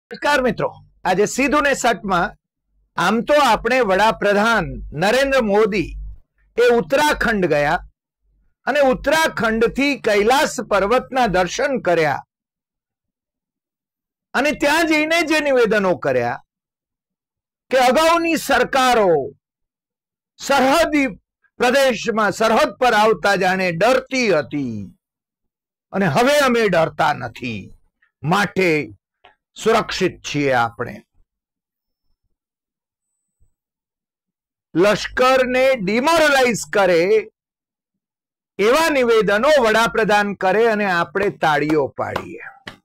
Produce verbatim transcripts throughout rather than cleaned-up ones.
નમસ્કાર મિત્રો, આજે સીધું ને સટમાં આમ તો આપણે વડાપ્રધાન નરેન્દ્ર મોદી એ ઉત્તરાખંડ ગયા અને ઉત્તરાખંડ થી કૈલાસ પર્વતના દર્શન કર્યા અને ત્યાં જઈને જે નિવેદનો કર્યા કે અગાઉની સરકારો સરહદી પ્રદેશમાં સરહદ પર આવતા જાણે ડરતી હતી અને હવે અમે ડરતા નથી, માટે સુરક્ષિત છીએ. આપણે લશ્કરને ડિમોરલાઇઝ કરે એવા નિવેદનો વડાપ્રધાન કરે અને આપણે તાળીઓ પાડીએ.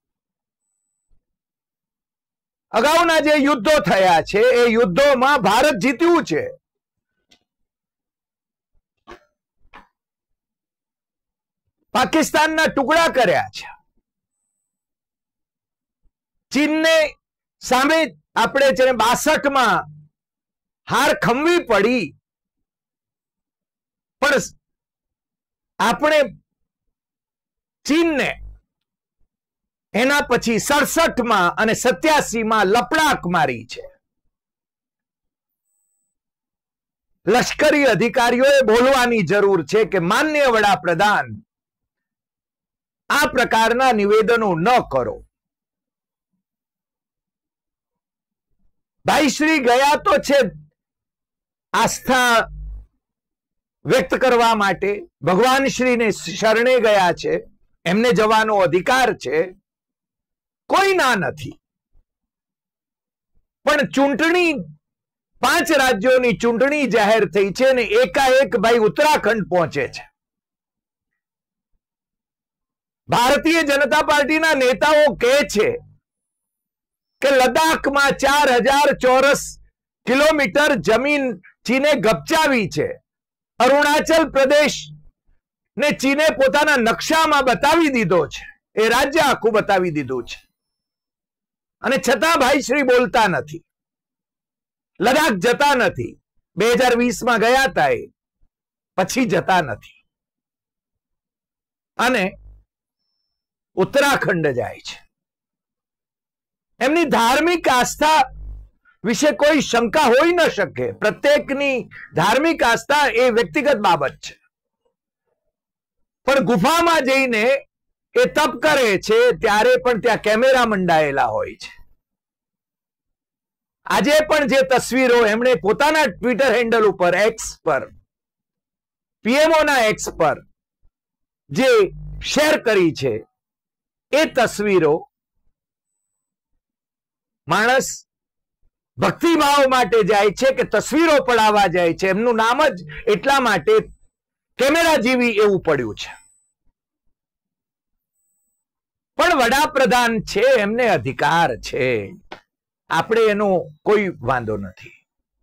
અગાઉના જે યુદ્ધો થયા છે એ યુદ્ધોમાં ભારત જીત્યું છે. પાકિસ્તાનના ટુકડા કર્યા છે. ચીનને સામે આપણે છે બાસઠ માં હાર ખમવી પડી, પણ આપણે ચીનને એના પછી સડસઠ માં અને સત્યાસી માં લપડાક મારી છે. લશ્કરી અધિકારીઓએ બોલવાની જરૂર છે કે માન્ય વડાપ્રધાન આ પ્રકારના નિવેદનો ન કરો. ભાઈ શ્રી ગયા તો છે આસ્થા વ્યક્ત કરવા માટે, ભગવાન શ્રીને શરણે ગયા છે, એમને જવાનો અધિકાર છે, કોઈ ના નથી. પણ ચૂંટણી પાંચ રાજ્યોની ચૂંટણી જાહેર થઈ છે અને એકાએક ભાઈ ઉત્તરાખંડ પહોંચે છે. ભારતીય જનતા પાર્ટીના નેતાઓ કહે છે કે લદ્દાખમાં ચાર હજાર ચોરસ કિલોમીટર જમીન ચીને ગપચાવી છે. અરુણાચલ પ્રદેશ ને ચીને પોતાના નકશામાં બતાવી દીધો છે, એ રાજ્ય આખું બતાવી દીધું છે, અને છતાં ભાઈ શ્રી બોલતા નથી, લદ્દાખ જતા નથી. બે હજાર વીસ માં ગયા હતા, એ પછી જતા નથી અને ઉત્તરાખંડ જાય છે. એમની ધાર્મિક આસ્થા વિશે કોઈ શંકા હોઈ ન શકે. પ્રત્યેકની ધાર્મિક આસ્થા એ વ્યક્તિગત બાબત છે, પણ ગુફામાં જઈને એ તપ કરે છે ત્યારે પણ ત્યાં કેમેરા મંડાયેલા હોય છે. આજે પણ જે તસવીરો એમણે પોતાના ટ્વિટર હેન્ડલ ઉપર, એક્સ પર, પીએમઓ ના એક્સ પર જે શેર કરી છે, એ તસવીરો માણસ ભક્તિભાવ માટે જાય છે કે તસવીરો પડાવવા જાય છે. એમનું નામ જ એટલા માટે કેમેરા જેવી એવું પડ્યું છે. પણ વડાપ્રધાન છે, એમને અધિકાર છે, આપણે એનો કોઈ વાંધો નથી.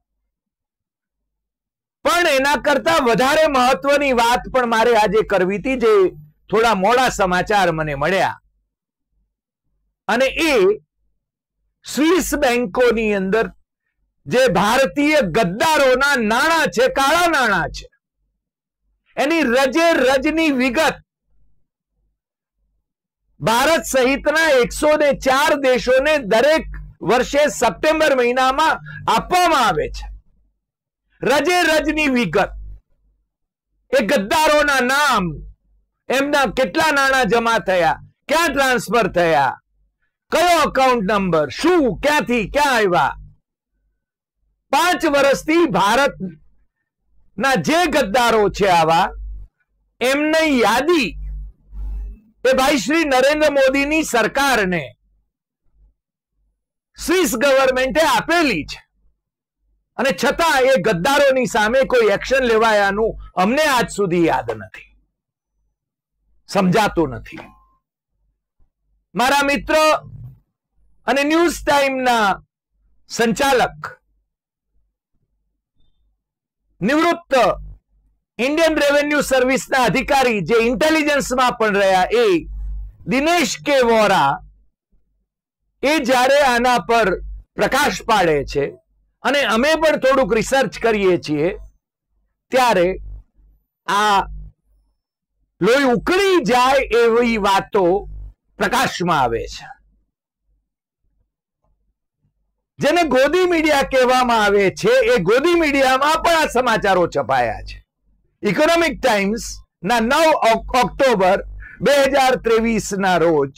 પણ એના કરતા વધારે મહત્વની વાત પણ મારે આજે કરવી હતી, જે થોડા મોડા સમાચાર મને મળ્યા, અને એ સ્વિસ બેંકોની અંદર જે ભારતીય ગદ્દારોના નાણાં છે, કાળા નાણાં છે, એની રજે રજની વિગત ભારત સહિતના એકસો ને ચાર દેશોને દરેક વર્ષે સપ્ટેમ્બર મહિનામાં આપવામાં આવે છે. રજે રજની વિગત, એ ગદ્દારોના નામ, એમના કેટલા નાણાં જમા થયા, ક્યાં ટ્રાન્સફર થયા, કયો અકાઉન્ટ નંબર, શું, ક્યાંથી ક્યાં આવ્યા. પાંચ વર્ષથી ભારત ના જે ગદ્દારો છે આવા, એમની યાદી એ ભાઈ શ્રી નરેન્દ્ર મોદીની સરકારને સ્વિસ ગવર્મેન્ટે આપેલી છે, અને છતાં એ ગદ્દારોની સામે કોઈ એક્શન લેવાયાનું અમને આજ સુધી યાદ નથી, સમજાતું નથી. મારા મિત્ર અને ન્યૂઝ ટાઈમના સંચાલક, નિવૃત્ત ઇન્ડિયન રેવન્યુ સર્વિસના અધિકારી જે ઇન્ટેલિજન્સમાં પણ રહ્યા, એ દિનેશ કે વોરા, એ જ્યારે આના પર પ્રકાશ પાડે છે અને અમે પણ થોડુંક રિસર્ચ કરીએ છીએ, ત્યારે આ લોહી ઉકળી જાય એવી વાતો પ્રકાશમાં આવે છે. જેને ગોદી મીડિયા કહેવામાં આવે છે, એ ગોદી મીડિયામાં પણ આ સમાચારો છપાયા છે. ઇકોનોમિક ટાઈમ્સ ના નવ ઓક્ટોબર બે હજાર ત્રેવીસ ના રોજ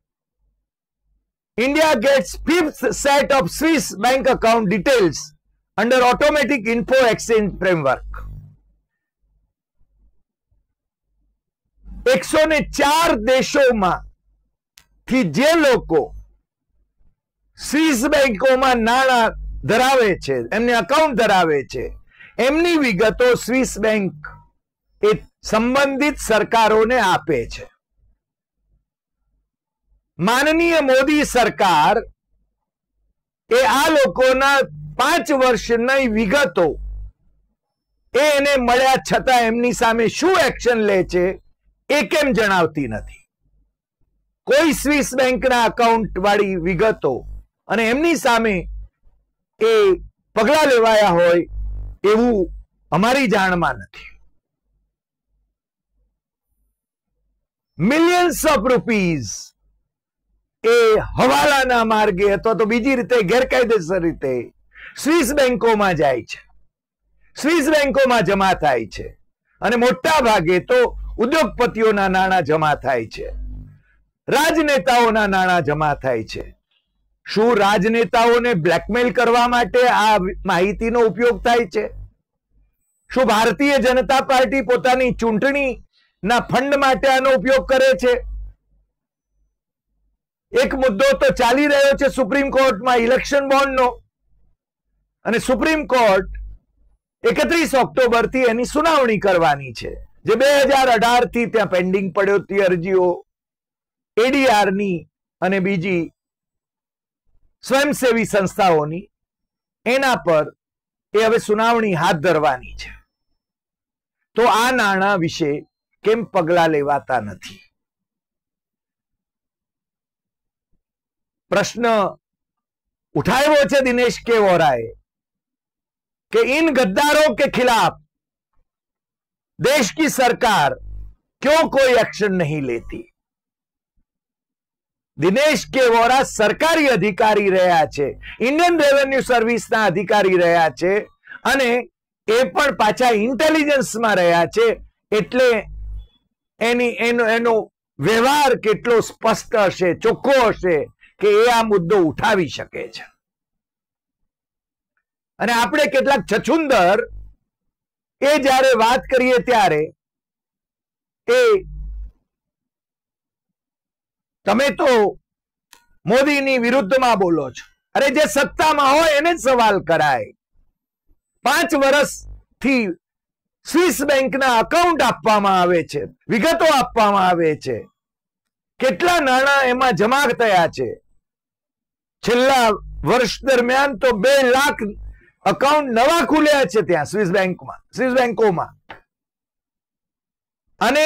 India gets fifth set of Swiss bank account details under automatic info exchange framework. એકસો ને ચાર દેશોમાં થી જે લોકો સ્વિસ બેંકોમાં નાણાં ધરાવે છે, એમને અકાઉન્ટ ધરાવે છે, એમની વિગતો સ્વિસ બેંક એ સંબંધિત સરકારોને આપે છે. માનનીય મોદી સરકાર એ આ લોકોના પાંચ વર્ષની વિગતો એ એને મળ્યા છતાં એમની સામે શું એક્શન લે છે એ કેમ જણાવતી નથી. કોઈ સ્વિસ બેંકના અકાઉન્ટ વાળી વિગતો અને એમની સામે એ પગલા લેવાયા હોય એવું અમારી જાણમાં નથી. મિલિયન્સ ઓફ રૂપીઝ એ હવાલાના માર્ગે અથવા તો બીજી રીતે ગેરકાયદેસર રીતે સ્વિસ બેંકોમાં જાય છે, સ્વિસ બેંકોમાં જમા થાય છે અને મોટા ભાગે તો ઉદ્યોગપતિઓના નાણાં જમા થાય છે, રાજનેતાઓના નાણાં જમા થાય છે. શું રાજનેતાઓને બ્લેકમેલ કરવા માટે આ માહિતીનો ઉપયોગ થાય છે? શું ભારતીય જનતા પાર્ટી પોતાની ચૂંટણીના ફંડ માટે આનો ઉપયોગ કરે છે? એક મુદ્દો તો ચાલી રહ્યો છે સુપ્રીમ કોર્ટમાં ઇલેક્શન બોન્ડનો, અને સુપ્રીમ કોર્ટ એકત્રીસ ઓક્ટોબર થી એની સુનાવણી કરવાની છે, જે બે હજાર અઢાર થી ત્યાં પેન્ડિંગ પડ્યો હતી અરજીઓ એડીઆર ની અને બીજી સ્વયંસેવી સંસ્થાઓની. એના પર એ હવે સુનાવણી હાથ ધરવાની છે. તો આ નાણાં વિશે કેમ પગલા લેવાતા નથી? प्रश्न उठाया है दिनेश के वोराए कि इन गद्दारों के खिलाफ देश की सरकार क्यों कोई एक्शन नहीं लेती? दिनेश के वोरा सरकारी अधिकारी रहा छे, इंडियन रेवेन्यू सर्विस ना अधिकारी रहा छे अने ए पण पाछा इंटेलिजन्स में रहा छे, एटले एनी एनो एनो व्यवहार केटलो स्पष्ट हशे, चोख्खो हशे કે એ આ મુદ્દો ઉઠાવી શકે છે. અને આપણે કેટલાક છછુંદર એ જ્યારે વાત કરીએ ત્યારે એ તમે તો મોદીની વિરુદ્ધમાં બોલો છો. અરે જે સત્તામાં હોય એને જ સવાલ કરાય. પાંચ વર્ષથી સ્વિસ બેંકના અકાઉન્ટ આપવામાં આવે છે, વિગતો આપવામાં આવે છે, કેટલા નાણાં એમાં જમા થયા છે. છેલ્લા વર્ષ દરમિયાન તો બે લાખ અકાઉન્ટ નવા ખુલ્યા છે ત્યાં સ્વિસ બેંકમાં, સ્વિસ બેંકોમાં. અને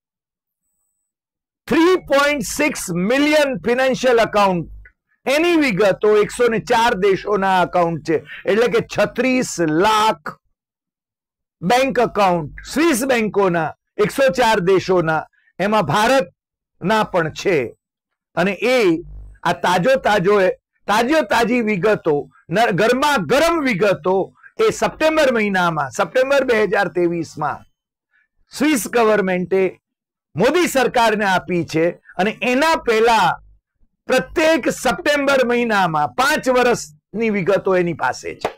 three point six million financial account એની વિગતો એકસો ને ચાર દેશોના અકાઉન્ટ છે, એટલે કે છત્રીસ લાખ બેંક અકાઉન્ટ સ્વિસ બેંકોના એકસો ચાર દેશોના, એમાં ભારતના પણ છે. અને એ આ તાજો તાજો તાજો તાજી વિગતો, ગરમા ગરમ વિગતો એ સપ્ટેમ્બર મહિનામાં, સપ્ટેમ્બર બે હજાર ત્રેવીસ માં સ્વિસ ગવર્મેન્ટે મોદી સરકારને આપી છે. અને એના પહેલા પ્રત્યેક સપ્ટેમ્બર મહિનામાં પાંચ વર્ષની વિગતો એની પાસે છે.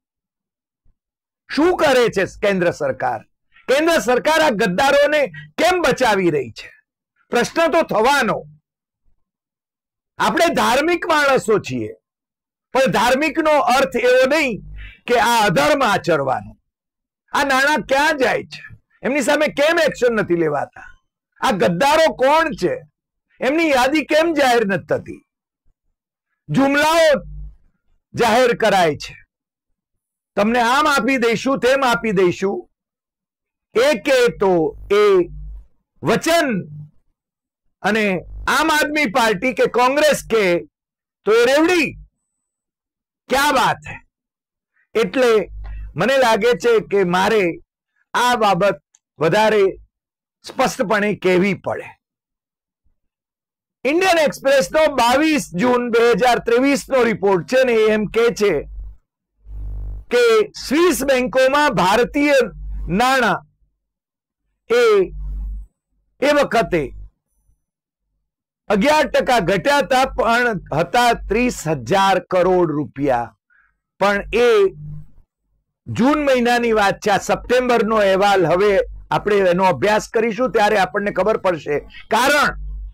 શું કરે છે કેન્દ્ર સરકાર? કેન્દ્ર સરકાર આ ગદ્દારોને કેમ બચાવી રહી છે? પ્રશ્ન તો થવાનો. આપણે ધાર્મિક માણસો છીએ, પણ ધાર્મિકનો અર્થ એવો નહીં કે આ અધર્મ આચરવાનો. આ નાણાં ક્યાં જાય છે? એમની સામે કેમ એક્શન નથી લેવાતા? આ ગદ્દારો કોણ છે? એમની યાદી કેમ જાહેર નથી થતી? જુમલાઓ જાહેર કરાય છે, તમને આમ આપી દઈશું, તેમ આપી દઈશું. એ કે તો એ વચન અને आम आदमी पार्टी के कांग्रेस के तो ये रेवड़ी क्या बात है? एटले मने लागे छे के मारे आ बाबत वधारे स्पष्टपणे कहेवी पड़े. इंडियन एक्सप्रेस नो बावीस जून दो हज़ार तेवीस नो रिपोर्ट छे ने एम के छे के स्विस बैंकों में भारतीय नाणा ए ए वखते अगियार टका घट्या था पण हता त्रीस हजार करोड़ रुपया। पण ए जून महीनानी वात छे, सप्टेम्बर नो अहेवाल हवे આપણે એનો અભ્યાસ કરીશું ત્યારે આપણને ખબર પડશે। કારણ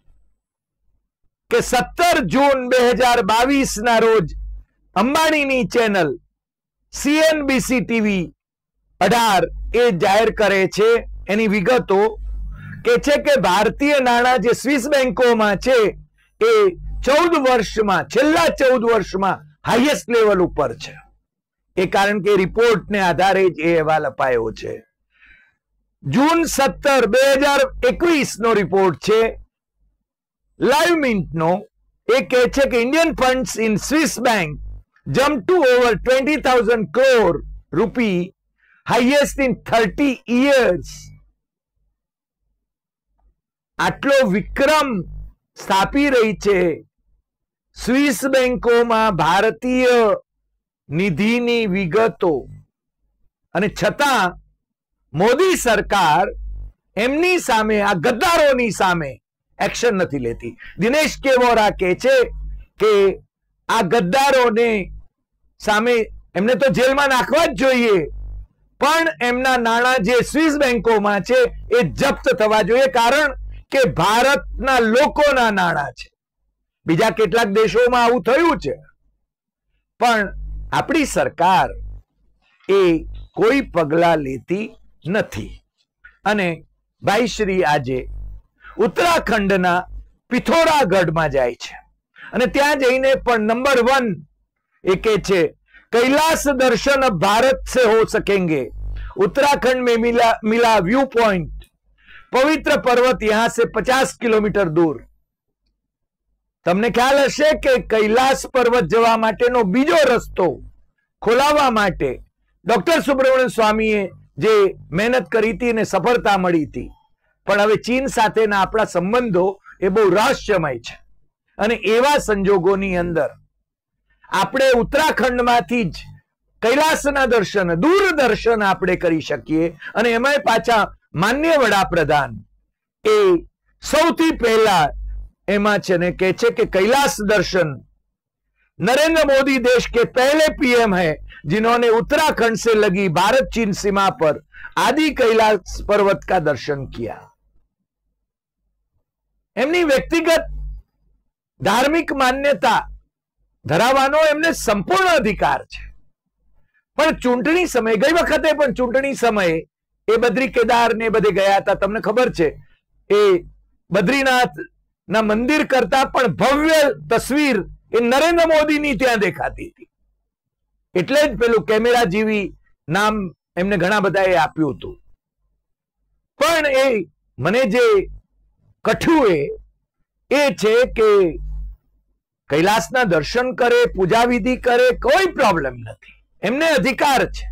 કે સત્તર જૂન બે હજાર બાવીસ ના રોજ અંબાણીની ચેનલ સીએનબીસી ટીવી અઢાર એ જાહેર કરે છે એની વિગતો કે છે કે ભારતીય નાણાં જે સ્વિસ બેંકોમાં છે એ ચૌદ વર્ષમાં છેલ્લા ચૌદ વર્ષમાં હાઈએસ્ટ લેવલ ઉપર છે। એ કારણ કે રિપોર્ટને આધારે જ એ અહેવાલ અપાયો છે। जून सत्तर बे हजार एकवीस नो रिपोर्ट छे लाइव मिंट नो एक कहे छे कि Indian funds in Swiss bank jump to over twenty thousand crore rupee highest in thirty years. आटलो विक्रम स्थापी रही छे स्विस बैंकों में भारतीय निधिनी विगतो अने छतां मोदी सरकार एमनी सामे आ गद्दारोनी सामे एक्शन नहीं लेती। दिनेश के वोरा कहे छे के आ गद्दारोने सामे एमने तो जेल में नाखवा ज जोईए पण एमना नाणां जे स्विस बैंकों में छे ए जप्त थवा जोईए कारण के भारतना लोकोना नाणां छे। बीजा केटलाक देशों में आवुं थयुं छे पण आपणी सरकार ए कोई पगला लेती નથી। અને ભાઈશ્રી આજે ઉત્તરાખંડના પિથોરાગઢમાં જાય છે અને ત્યાં જઈને પણ નંબર वन એ કહે છે कैलाश दर्शन अब भारत से हो सकेंगे, उत्तराखंड में मिला मिला व्यू पॉइंट, पवित्र पर्वत यहां से पचास किलोमीटर दूर। તમને ખ્યાલ હશે કે कैलाश पर्वत જવા માટેનો બીજો રસ્તો ખોલાવવા માટે ડોક્ટર સુબ્રમણ્યમ સ્વામીએ જે મહેનત કરી હતી અને સફળતા મળી હતી પણ હવે ચીન સાથેના આપણા સંબંધો એ બહુ રહસ્યમય છે અને એવા સંજોગોની અંદર આપણે ઉત્તરાખંડમાંથી જ કૈલાસના દર્શન દૂરદર્શન આપણે કરી શકીએ અને એમાંય પાછા માન્ય વડાપ્રધાન એ સૌથી પહેલા એમાં છે ને કહે છે કે कैलाश दर्शन नरेंद्र मोदी देश के पहले पीएम है जिन्होंने उत्तराखंड से लगी भारत चीन सीमा पर आदि कैलाश पर्वत का दर्शन किया। एमनी व्यक्तिगत धार्मिक मान्यता धरावવાનો એમને સંપૂર્ણ અધિકાર છે પણ ચૂંટણી સમયે ગઈ વખતે પણ ચૂંટણી સમયે એ બદ્રી કેદાર ને બધે ગયા હતા। તમને ખબર છે એ બદ્રીનાથ ના મંદિર કરતા પણ ભવ્ય તસવીર એ નરેન્દ્ર મોદીની ત્યાં દેખાતી હતી એટલે જ પેલું કેમેરા જેવી નામ એમને ઘણા બધાએ આપ્યું હતું। પણ એ મને જે કઠ્યું એ એ છે કે कैलाशना दर्शन करे, पूजा विधि करे, कोई प्रॉब्लम नहीं। एमने अधिकार छे,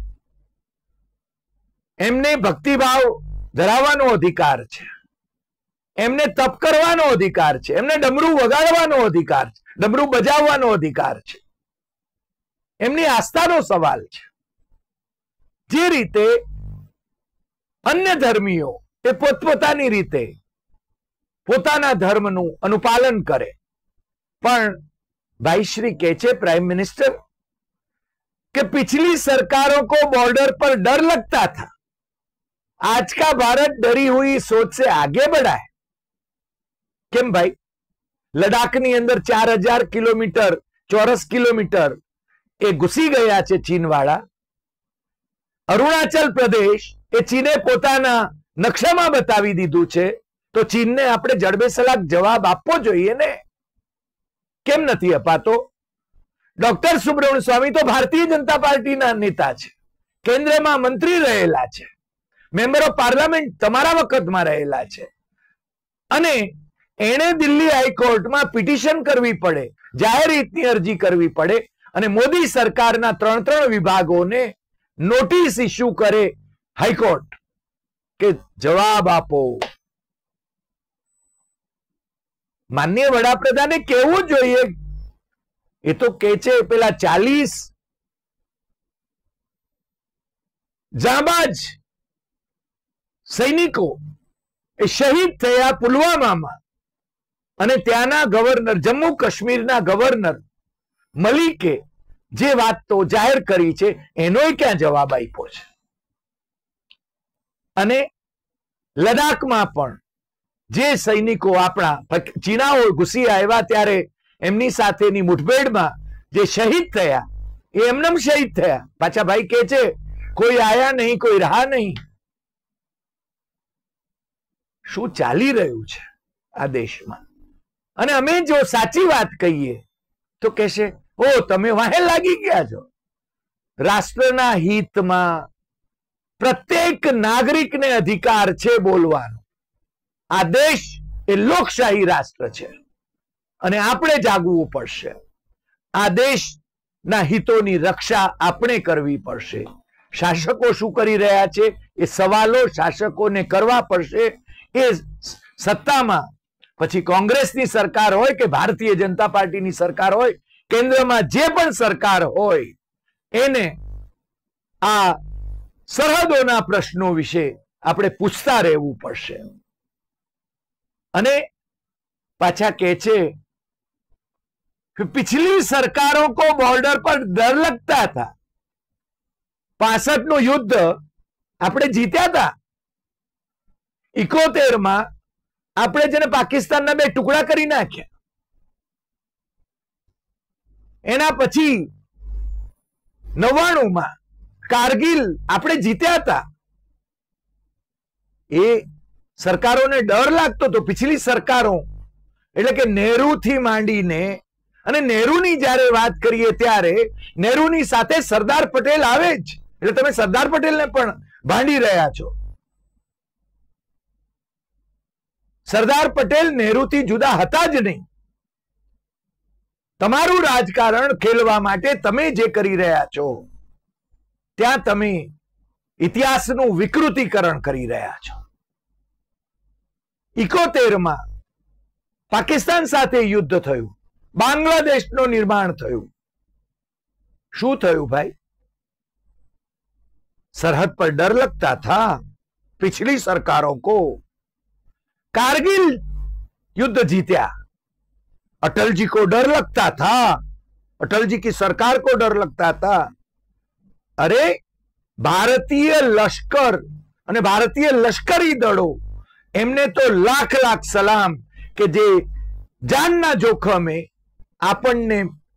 एमने भक्तिभाव धरावવાનો अधिकार छे, एमने तप करवानो अधिकार छे, एमने डमरू वगाड़वानो अधिकार छे, डमरू बजाववानो अधिकार छे, एमनी आस्थानो सवाल छे। जे रीते अन्य धर्मीओ ए पोतपोतानी रीते पोताना धर्मनु अनुपालन करे, पण भाईश्री कहे छे प्राइम मिनिस्टर कि पिछली सरकारों को बॉर्डर पर डर लगता था, आज का भारत डरी हुई सोच से आगे बढ़ा है। केम भाई, लद्दाख नी अंदर चार हजार किलोमीटर चौरस किलोमीटर ए घुसी गया छे चीन वाला। अरुणाचल प्रदेश ए चीने पोताना नक्शामां बतावी दीधुं छे, तो चीन ने आपणे जड़बेसलाक जवाब आपवो जोईए ने, केम नथी अपातो? डॉक्टर सुब्रमण्यम स्वामी तो भारतीय जनता पार्टी ना नेता छे, केंद्र में मंत्री रहेला छे, मेम्बर ऑफ पार्लामेंट तमारा वखत में रहेला छे, अने एणे दिल्ही हाईकोर्ट में पिटिशन करवी पड़े, जाहेर हितनी अरजी करवी पड़े, अने मोदी सरकारना त्रण त्रण विभागोने नोटिस इश्यू करे हाईकोर्ट के जवाब आपो। માનનીય વડાપ્રધાને કેવું જોઈએ? એ તો કે છે પેલા ચાલીસ જાબાજ સૈનિકો એ શહીદ થયા પુલવામામાં, અને ત્યાંના ગવર્નર, જમ્મુ કાશ્મીરના ગવર્નર મલિકે જે વાત તો જાહેર કરી છે એનોય ક્યાં જવાબ આપ્યો છે? અને લડાખમાં પણ જે સૈનિકો આપણા ચીનાઓ ઘૂસી આવ્યા ત્યારે એમની સાથેની મુઠભેડમાં જે શહીદ થયા એ એમનેમ શહીદ થયા. પાછા ભાઈ કે છે કોઈ આયા નહીં, કોઈ રહા નહીં. શું ચાલી રહ્યું છે આ દેશમાં? અને અમે જો સાચી વાત કહીએ તો કહેશે ઓ તમે વાહે લાગી ગયા છો. રાષ્ટ્રના હિતમાં પ્રત્યેક નાગરિકને અધિકાર છે બોલવાનો. આ દેશ એ લોકશાહી રાષ્ટ્ર છે અને આપણે જાગવું પડશે. આ દેશના હિતોની રક્ષા આપણે કરવી પડશે. શાસકો શું કરી રહ્યા છે એ સવાલો શાસકોને કરવા પડશે. એ સત્તામાં પછી કોંગ્રેસની સરકાર હોય કે ભારતીય જનતા પાર્ટીની સરકાર હોય, કેન્દ્રમાં જે પણ સરકાર હોય, એને આ સરહદોના પ્રશ્નો વિશે આપણે પૂછતા રહેવું પડશે. અને પાછા કહે છે कि पिछली सरकारों को बॉर्डर पर डर लगता था. पासठ નું યુદ્ધ આપણે જીત્યા હતા. इकोतेर માં આપણે જેને પાકિસ્તાનના બે ટુકડા કરી નાખ્યા. એના પછી નવ્વાણું માં કારગિલ આપણે જીત્યા હતા. એ સરકારોને ડર લાગતો તો. પિછલી સરકારો એટલે કે નહેરુ થી માંડીને, અને નહેરુની જ્યારે વાત કરીએ ત્યારે નહેરુની સાથે સરદાર પટેલ આવે જ, એટલે તમે સરદાર પટેલને પણ ભાંડી રહ્યા છો. સરદાર પટેલ નહેરુથી જુદા હતા જ નહીં. તમારું રાજકારણ ખેલવા માટે તમે જે કરી રહ્યા છો ત્યાં તમે ઇતિહાસનું વિકૃતિકરણ કરી રહ્યા છો. ઇકોતેર માં પાકિસ્તાન સાથે યુદ્ધ થયું, બાંગ્લાદેશનું નિર્માણ થયું. શું થયું ભાઈ? સરહદ પર ડર लगता था पिछली सरकारों को. कारगिल युद्ध जीत्या, अटल जी को डर लगता था, अटल जी की सरकार को डर लगता था. अरे भारतीय लश्कर અને ભારતીય લશ્કરી દળો એમને તો લાખ લાખ સલામ કે જે જાનના જોખમે આપણને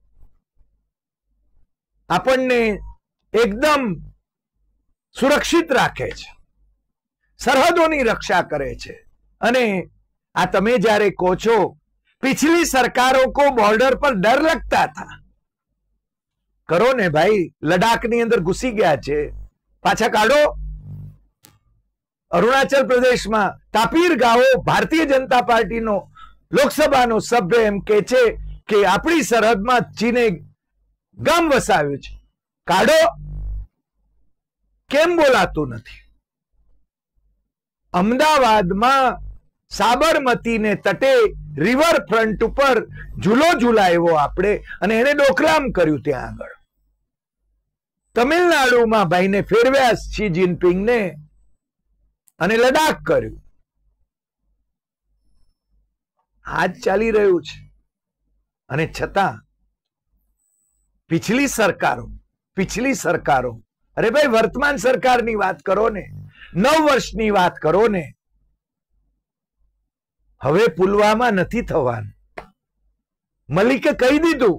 આપણને એકદમ સુરક્ષિત રાખે છે, સરહદોની રક્ષા કરે છે. અને આ તમે જ્યારે કહો છો પિછલી સરકારો કો બોર્ડર પર ડર लगता था, કરો ને ભાઈ. લડાખની અંદર ઘૂસી ગયા છે, પાછા કાઢો. અરુણાચલ પ્રદેશમાં તાપીર ગાઓ ભારતીય જનતા પાર્ટીનો લોકસભાનો સભ્ય એમ કે છે કે આપણી સરહદમાં ચીને ગામ વસાવ્યું છે. કાઢો. કેમ બોલાતું નથી? અમદાવાદમાં સાબરમતીને તટે રિવરફ્રન્ટ ઉપર ઝૂલો ઝૂલાવ્યો આપણે અને એને ડોકલામ કર્યું ત્યાં આગળ. તમિલનાડુમાં ભાઈને ફેરવ્યા શી જિનપિંગને અને લડાખ કર્યું. આજ ચાલી રહ્યું છે. અને છતાં પિછલી સરકારો પિછલી સરકારો અરે ભાઈ વર્તમાન સરકારની વાત કરો ને, નવ વર્ષની વાત કરો ને. હવે પુલવામા નથી થવાનું. મલિકે કહી દીધું.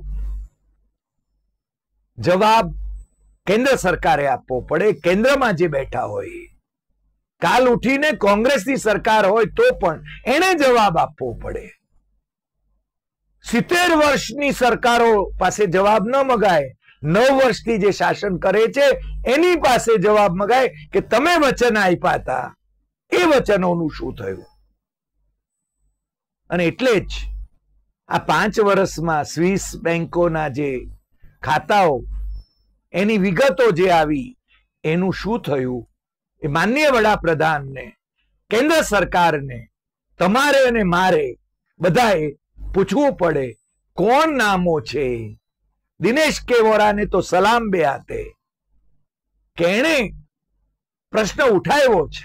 જવાબ કેન્દ્ર સરકારે આપવો પડે, કેન્દ્રમાં જે બેઠા હોય. કાલ ઉઠીને કોંગ્રેસની સરકાર હોય તો પણ એને જવાબ આપવો પડે. સિત્તેર વર્ષની સરકારો પાસે જવાબ ન મગાય, નવ વર્ષથી જે શાસન કરે છે એની પાસે જવાબ મગાય કે તમે વચન આપ્યા હતા એ વચનોનું શું થયું. અને એટલે જ આ પાંચ વર્ષમાં સ્વિસ બેંકોના જે ખાતાઓ એની વિગતો જે આવી એનું શું થયું એ માનનીય વડાપ્રધાનને, કેન્દ્ર સરકારને, તમારે અને મારે બધાએ પૂછવું પડે કોણ નામો છે. દિનેશ કે વોરાને તો સલામ બે હાથે કેણે પ્રશ્ન ઉઠાવ્યો છે.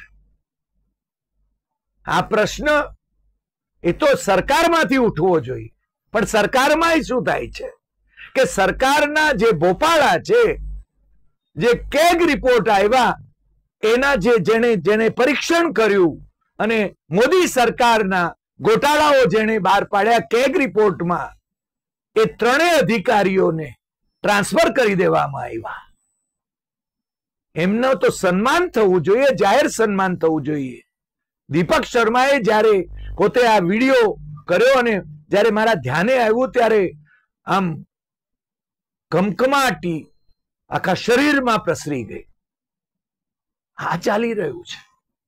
આ પ્રશ્ન એ તો સરકારમાંથી ઉઠવો જોઈએ, પણ સરકારમાં શું થાય છે કે સરકારના જે ભોપાળા છે, જે કેગ રિપોર્ટ આવ્યા એના જે જેને જેને પરીક્ષણ કર્યું અને મોદી સરકારના ગોટાળાઓ જેને બહાર પાડ્યા કેગ રિપોર્ટમાં, એ ત્રણેય અધિકારીઓને ટ્રાન્સફર કરી દેવામાં આવ્યા. એમનો તો સન્માન થવું જોઈએ, જાહેર સન્માન થવું જોઈએ. દીપક શર્માએ જ્યારે પોતે આ વિડીયો કર્યો અને જ્યારે મારા ધ્યાને આવ્યું ત્યારે આમ કમકમાટી આખા શરીરમાં પ્રસરી ગઈ. આ ચાલી રહ્યું છે.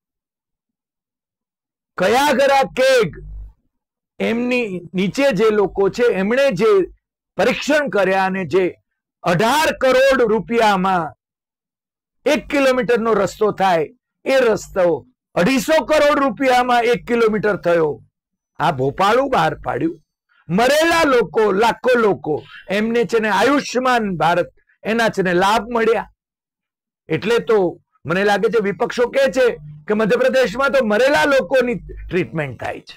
કયા ગરા કેગ એમની નીચે જે લોકો છે એમણે જે પરીક્ષણ કર્યા અને જે અઢાર કરોડ રૂપિયામાં એક કિલોમીટરનો રસ્તો થાય એ રસ્તો અઢીસો કરોડ રૂપિયામાં એક કિલોમીટર થયો. આ ભોપાળું બહાર પાડ્યું. મરેલા લોકો લાખો લોકો એમને છે ને આયુષ્યમાન ભારત એના છે ને લાભ મળ્યા. એટલે તો મને લાગે છે વિપક્ષો કહે છે કે મધ્યપ્રદેશમાં તો મરેલા લોકોની ટ્રીટમેન્ટ થાય છે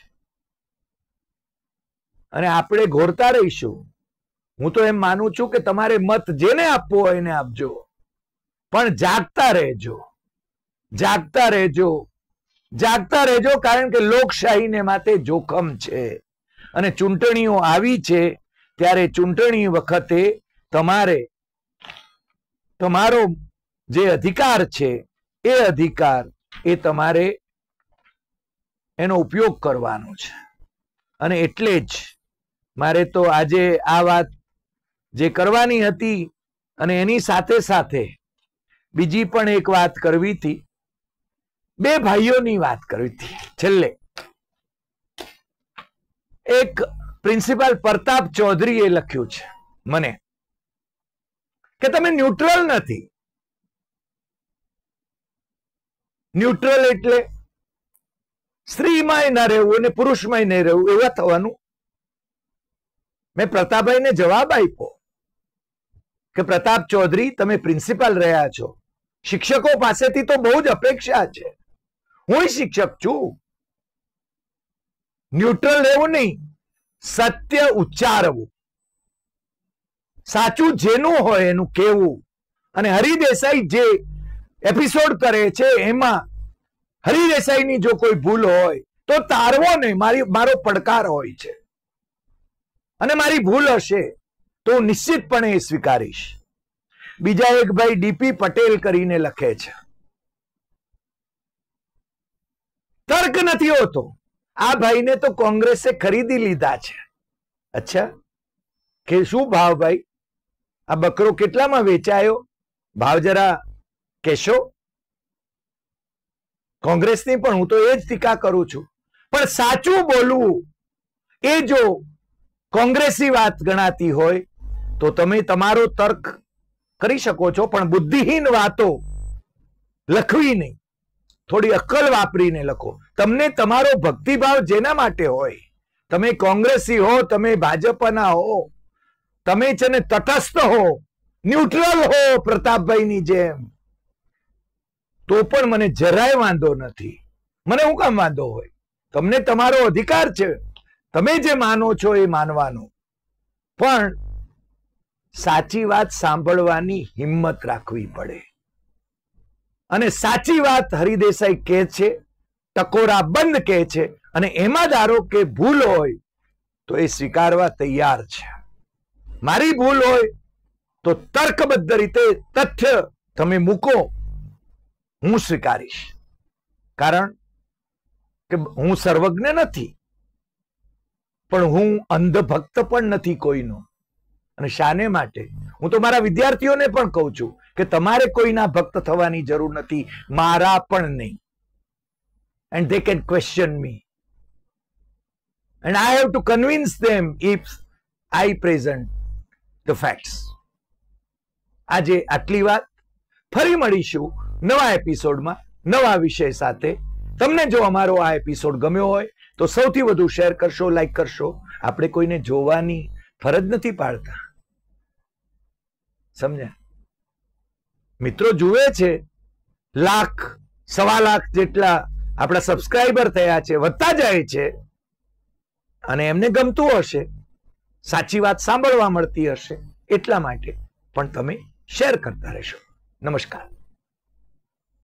અને આપણે ઘોરતા રહીશું. હું તો એમ માનું છું કે તમારે મત જેને આપવો હોય એને આપજો, પણ જાગતા રહેજો, જાગતા રહેજો, જાગતા રહેજો. કારણ કે લોકશાહીને માટે જોખમ છે અને ચૂંટણીઓ આવી છે ત્યારે ચૂંટણી વખતે તમારે તમારો જે અધિકાર છે એ અધિકાર એ તમારે એનો ઉપયોગ કરવાનો છે. અને એટલે જ મારે તો આજે આ વાત જે કરવાની હતી અને એની સાથે સાથે બીજી પણ એક વાત કરવી હતી. બે ભાઈઓની વાત કરવી હતી. છેલ્લે એક પ્રિન્સિપાલ પ્રતાપ ચૌધરીએ લખ્યું છે મને કે તમે ન્યુટ્રલ નથી. ન્યુટ્રલ એટલે સ્ત્રીમાં ના રહેવું અને પુરુષમાં નહીં રહેવું એવા થવાનું. મેં પ્રતાપભાઈને જવાબ આપ્યો કે પ્રતાપ ચૌધરી તમે પ્રિન્સિપાલ રહ્યા છો, શિક્ષકો પાસેથી તો બહુ જ અપેક્ષા છે. હું શિક્ષક છું. ન્યુટ્રલ રહેવું નહીં, સત્ય ઉચ્ચારવું, સાચું જેનું હોય એનું કહેવું. અને હરિદેસાઈ જે એપિસોડ કરે છે એમાં હરિદેસાઈની જો કોઈ ભૂલ હોય તો તારવો નહીં, મારી મારો પડકાર હોય છે. અને મારી ભૂલ હશે તો હું નિશ્ચિતપણે એ સ્વીકારીશ. બીજા એક ભાઈ ડીપી પટેલ કરીને લખે છે તર્ક નથી હોતો. આ ભાઈને તો કોંગ્રેસે ખરીદી લીધા છે. અચ્છા, કે શું ભાવ ભાઈ? આ બકરો કેટલામાં વેચાયો? ભાવ જરા કહેશો? કોંગ્રેસની પણ હું તો એ જ ટીકા કરું છું. પણ સાચું બોલવું એ જો કોંગ્રેસી વાત ગણાતી હોય તો તમે તમારો તર્ક કરી શકો છો, પણ બુદ્ધિહીન વાતો લખવી નહીં. થોડી અક્કલ વાપરીને લખો. તમને તમારો ભક્તિભાવ જેના માટે હોય, તમે કોંગ્રેસી હો, તમે ભાજપના હો, તમે છે ને તટસ્થ હો, ન્યુટ્રલ હો પ્રતાપભાઈની જેમ, તો પણ મને જરાય વાંધો નથી. મને શું કામ વાંધો હોય? તમને તમારો અધિકાર છે, તમે જે માનો છો એ માનવાનો. પણ સાચી વાત સાંભળવાની હિંમત રાખવી પડે. અને સાચી વાત હરિદેસાઈ કહે છે, ટકોરા બંધ કહે છે, અને એમાં ધારો કે ભૂલ હોય તો એ સ્વીકારવા તૈયાર છે. મારી ભૂલ હોય તો તર્કબદ્ધ રીતે તથ્ય તમે મૂકો, હું સ્વીકારીશ. કારણ કે હું સર્વજ્ઞ નથી, પણ હું અંધભક્ત પણ નથી કોઈનો. અને શાને માટે? હું તો મારા વિદ્યાર્થીઓને પણ કહું છું કે તમારે કોઈના ભક્ત થવાની જરૂર નથી, મારા પણ નહીં. And they can question me. And I have to convince them if I present the facts. આજે આટલી વાત. ફરી મળીશું નવા એપિસોડમાં નવા વિષય સાથે. તમને જો અમારો આ એપિસોડ ગમ્યો હોય તો સૌથી વધુ શેર કરશો, લાઈક કરશો આપણે કોઈને જોવાની ફરજ નથી પાડતા, સમજ્યા? મિત્રો જુએ છે, લાખ સવા લાખ જેટલા આપણા સબસ્ક્રાઇબર થયા છે, વધતા જાય છે, અને એમને ગમતું હશે, સાચી વાત સાંભળવા મળતી હશે, એટલા માટે પણ તમે શેર કરતા રહેશો. નમસ્કાર.